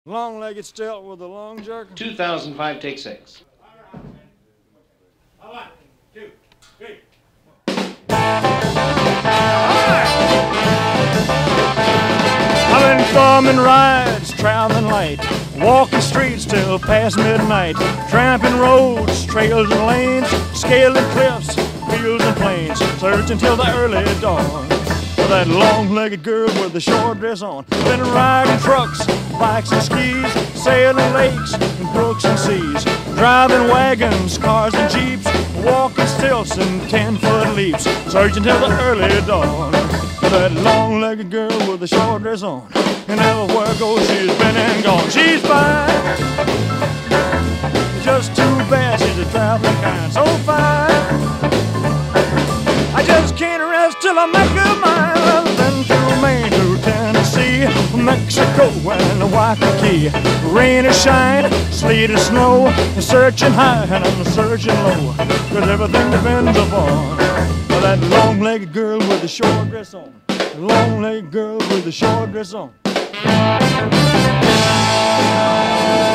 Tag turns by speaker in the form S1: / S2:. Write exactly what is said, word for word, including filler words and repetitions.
S1: Long-legged stilt with a long jerk.
S2: two thousand five, take six.
S1: One, two, three. I've been thumbing rides, traveling light, walking streets till past midnight, tramping roads, trails and lanes, scaling cliffs, fields and plains, searching till the early dawn for that long-legged girl with the short dress on. Been riding trucks, bikes and skis, sailing lakes and brooks and seas, driving wagons, cars and jeeps, walking stilts and ten-foot leaps, searching till the early dawn for that long-legged girl with the short dress on. And everywhere goes, she's been and gone. She's fine, just too bad she's a traveling kind, so fine. I just can't rest till I make her mine. Well, then through Maine to Tennessee, Mexico and Waikiki, rain or shine, sleet or snow, I'm searching high and I'm searching low, 'cause everything depends upon that long-legged girl with the short dress on. The long-legged girl with the short dress on.